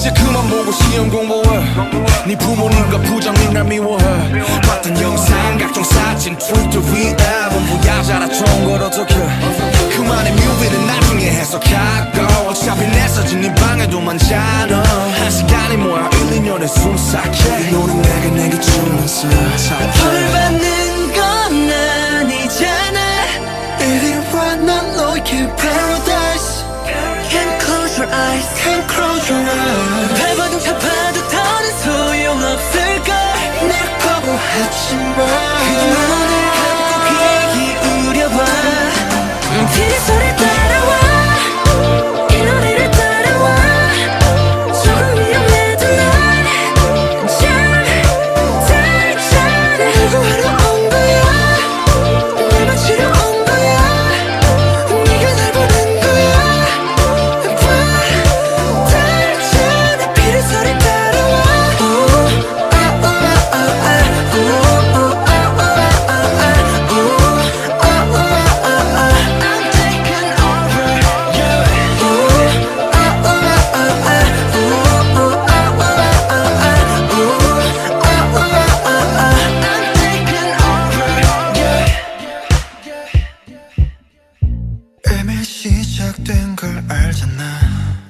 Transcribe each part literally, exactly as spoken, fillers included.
이제 그만 보고 시험 공부해. 네 부모님과 부장님 날 미워해. 봤던 영상 각종 사진 트위터 위에 전부야 자라 좋은 걸 어떡해. 그만의 뮤비는 나중에 해석하고 어차피 내 사진 네 방에도 많잖아. 한 시간이 뭐야 일, 이 년에 숨삭해. 너는 내게 내게 주면서 벌 받는 건 아니잖아. 이리 와 난 너의 paradise. Can't close your eyes, can't close your eyes. 발버둥 잡아도 더는 소용없을걸. 날 거부하지마. 그녀를 감고 귀 기울여봐. 그 소리 따라와. 이 노래를 따라와. 조금 위험해도 난 참 달잖아. 누구 하러 온 거야. 날 맞추러 온 거야. 네가 날 보는 거야. 봐 달잖아. 피를 소리 따라와. 이미 시작된 걸 알잖아.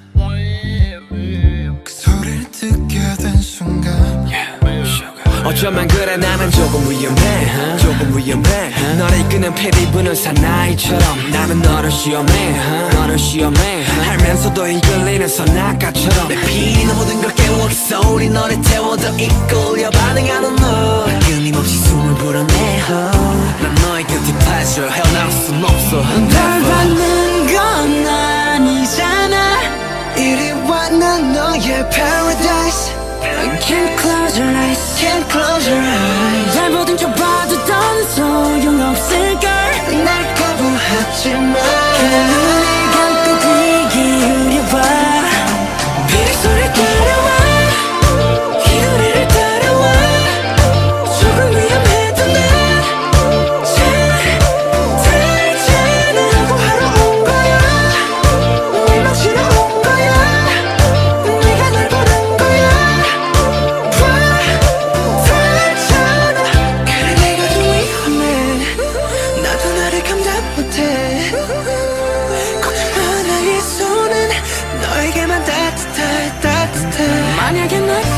그 소리를 듣게 된 순간 어쩌면 그래 나는 조금 위험해 조금 위험해 너를 이끄는 패리 부는 사나이처럼 나는 너를 시험해 너를 시험해 알면서도 이끌리는 선악가처럼 내 피는 모든 걸 깨워 그 소리 너를 태워 더 이끌려 반응하는 너 끊임없이 숨을 불어내 난 너의 guilty pleasure 헤어나올 순 없어 날 받는 건 아니잖아. 이리 와 난 너의 paradise. Can't close your eyes, can't close your eyes. 날 보든 져봐도 더는 소용없을걸. 날 거부하지마. 그냥 눈을 감고 귀 기울여봐. 비리 소리 따라와. 이 노래를 따라와. 조금 위험해도 난 참 달잖아. 라고 하러 온 거야. 날 맞추러 온 거야. 네가 날 보는 거야. 그래 내가 좀 위험해. 나도 나를 감당 못해. 걱정 마 나의 손은 너에게만 따뜻해 따뜻해. 만약에 날